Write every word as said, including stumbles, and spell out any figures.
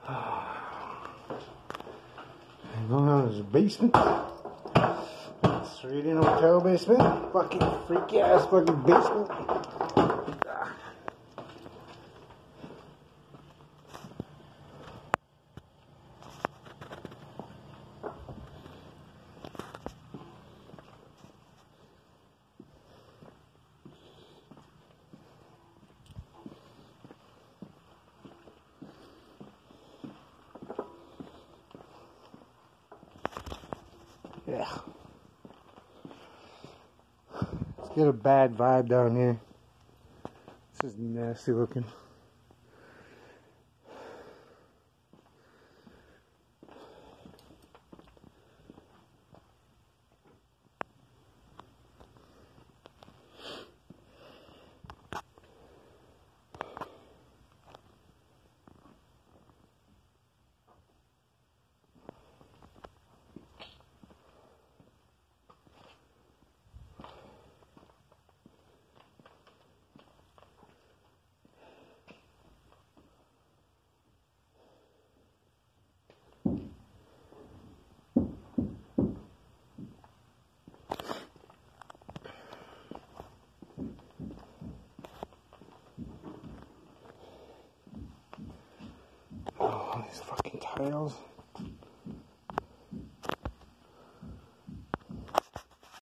And going on is the basement. Straight in hotel basement. Fucking freaky ass fucking basement. Yeah. Let's get a bad vibe down here. This is nasty looking. Oh, these fucking tiles.